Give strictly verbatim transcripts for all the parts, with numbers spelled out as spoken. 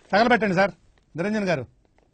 తగలబెట్టండి sir Niranjan గారు.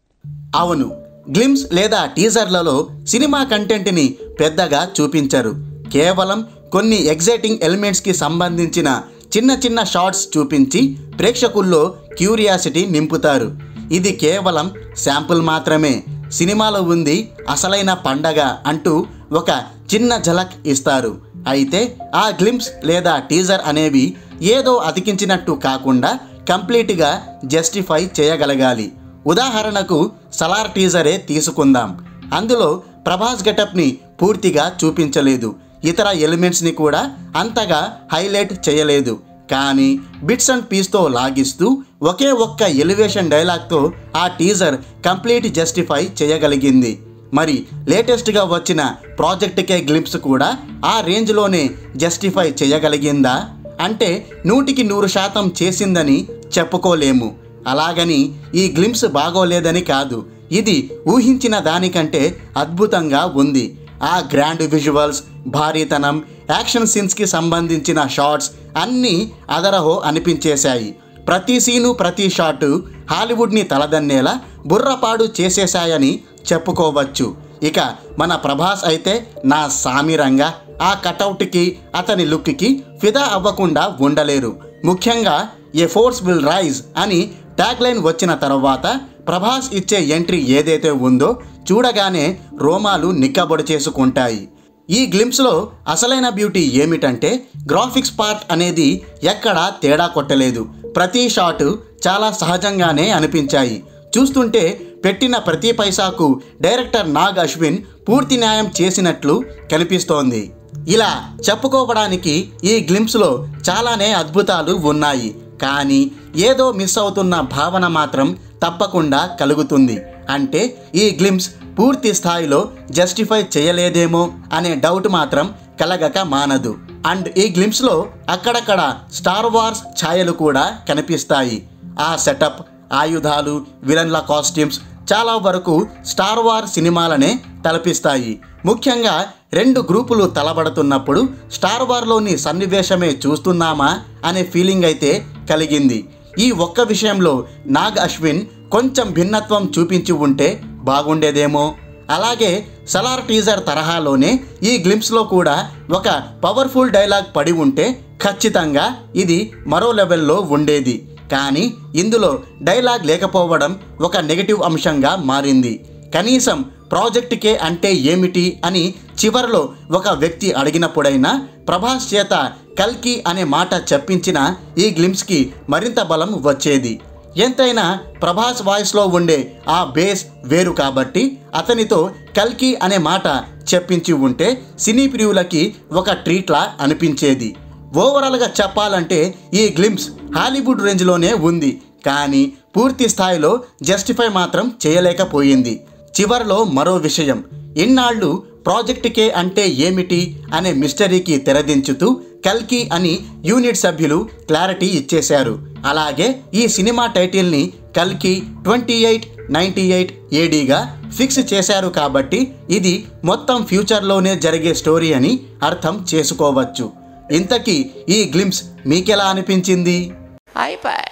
అవును, glimpse లేదా టీజర్లలో సినిమా కంటెంట్ని పెద్దగా చూపించరు. కేవలం కొన్ని ఎగ్జైటింగ్ ఎలిమెంట్స్కి సంబంధించిన చిన్న చిన్న షార్ట్స్ చూపించి ప్రేక్షకుల్లో క్యూరియాసిటీ నింపుతారు. ఇది కేవలం శాంపుల్ మాత్రమే. సినిమాలో ఉంది అసలైన పండగ అంటూ ఒక చిన్న ఝలక్ ఇస్తారు. అయితే ఆ గ్లిమ్స్ లేదా టీజర్ అనేవి ఏదో అతికించినట్టు కాకుండా కంప్లీట్గా జస్టిఫై చేయగలగాలి. ఉదాహరణకు సలార్ టీజరే తీసుకుందాం. అందులో ప్రభాస్ గెటప్ని పూర్తిగా చూపించలేదు, ఇతర ఎలిమెంట్స్ని కూడా అంతగా హైలైట్ చేయలేదు. కానీ బిట్స్ అండ్ పీస్తో లాగిస్తూ ఒకే ఒక్క ఎలివేషన్ డైలాగ్తో ఆ టీజర్ కంప్లీట్ జస్టిఫై చేయగలిగింది. మరి లేటెస్ట్గా వచ్చిన ప్రాజెక్ట్ కే గ్లిమ్స్ కూడా ఆ రేంజ్లోనే జస్టిఫై చేయగలిగిందా అంటే నూటికి నూరు శాతం చేసిందని చెప్పుకోలేము. అలాగని ఈ గ్లిమ్స్ బాగోలేదని కాదు, ఇది ఊహించిన దానికంటే అద్భుతంగా ఉంది. ఆ గ్రాండ్ విజువల్స్, భారీతనం, యాక్షన్ సీన్స్కి సంబంధించిన షాట్స్ అన్నీ అదరహో అనిపించేశాయి. ప్రతి సీను ప్రతి షాటు హాలీవుడ్ని తలదన్నేలా బుర్రపాడు చేసేశాయని చెప్పుకోవచ్చు. ఇక మన ప్రభాస్ అయితే నా సామిరంగా ఆ కటౌట్కి అతని లుక్కి ఫిదా అవ్వకుండా ఉండలేరు. ముఖ్యంగా ఏ ఫోర్స్ విల్ రైజ్ అని ట్యాగ్లైన్ వచ్చిన తర్వాత ప్రభాస్ ఇచ్చే ఎంట్రీ ఏదైతే ఉందో చూడగానే రోమాలు నిక్కబొడి చేసుకుంటాయి. ఈ గ్లిమ్స్లో అసలైన బ్యూటీ ఏమిటంటే గ్రాఫిక్స్ పార్ట్ అనేది ఎక్కడా తేడా కొట్టలేదు. ప్రతి షాటు చాలా సహజంగానే అనిపించాయి. చూస్తుంటే పెట్టిన ప్రతి పైసాకు డైరెక్టర్ నాగ్ అశ్విన్ పూర్తి న్యాయం చేసినట్లు కనిపిస్తోంది. ఇలా చెప్పుకోవడానికి ఈ గ్లిమ్స్లో చాలానే అద్భుతాలు ఉన్నాయి. కానీ ఏదో మిస్ అవుతున్న భావన మాత్రం తప్పకుండా కలుగుతుంది. అంటే ఈ గ్లిమ్స్ పూర్తి స్థాయిలో జస్టిఫై చేయలేదేమో అనే డౌట్ మాత్రం కలగక మానదు. అండ్ ఈ గ్లిమ్స్లో అక్కడక్కడ స్టార్ వార్స్ ఛాయలు కూడా కనిపిస్తాయి. ఆ సెటప్, ఆయుధాలు, విలన్ల కాస్ట్యూమ్స్ చాలా వరకు స్టార్ వార్ సినిమాలనే తలపిస్తాయి. ముఖ్యంగా రెండు గ్రూపులు తలబడుతున్నప్పుడు స్టార్ వార్లోని సన్నివేశమే చూస్తున్నామా అనే ఫీలింగ్ అయితే కలిగింది. ఈ ఒక్క విషయంలో నాగ్ అశ్విన్ కొంచెం భిన్నత్వం చూపించి ఉంటే బాగుండేదేమో. అలాగే సలార్ టీజర్ తరహాలోనే ఈ గ్లిమ్స్లో కూడా ఒక పవర్ఫుల్ డైలాగ్ పడి ఉంటే ఖచ్చితంగా ఇది మరో లెవెల్లో ఉండేది. కానీ ఇందులో డైలాగ్ లేకపోవడం ఒక నెగటివ్ అంశంగా మారింది. కనీసం ప్రాజెక్ట్ కే అంటే ఏమిటి అని చివరిలో ఒక వ్యక్తి అడిగినప్పుడైనా ప్రభాస్ చేత కల్కి అనే మాట చెప్పించిన ఈ గ్లిమ్స్కి మరింత బలం వచ్చేది. ఎంతైనా ప్రభాస్ వాయిస్లో ఉండే ఆ బేస్ వేరు కాబట్టి అతనితో కల్కి అనే మాట చెప్పించి ఉంటే సినీ ప్రియులకి ఒక ట్రీట్లా అనిపించేది. ఓవరాల్గా చెప్పాలంటే ఈ గ్లిమ్స్ హాలీవుడ్ రేంజ్లోనే ఉంది, కానీ పూర్తి స్థాయిలో జస్టిఫై మాత్రం చేయలేకపోయింది. చివరిలో మరో విషయం, ఇన్నాళ్ళు ప్రాజెక్ట్ కే అంటే ఏమిటి అనే మిస్టరీకి తెరదించుతూ కల్కి అని యూనిట్ సభ్యులు క్లారిటీ ఇచ్చేశారు. అలాగే ఈ సినిమా టైటిల్ని కల్కి ట్వంటీ ఎయిట్ నైంటీ ఎయిట్ ఏడీగా ఫిక్స్ చేశారు కాబట్టి ఇది మొత్తం ఫ్యూచర్లోనే జరిగే స్టోరీ అని అర్థం చేసుకోవచ్చు. ఇంతకీ ఈ గ్లిమ్స్ మీకెలా అనిపించింది? అయిపోయి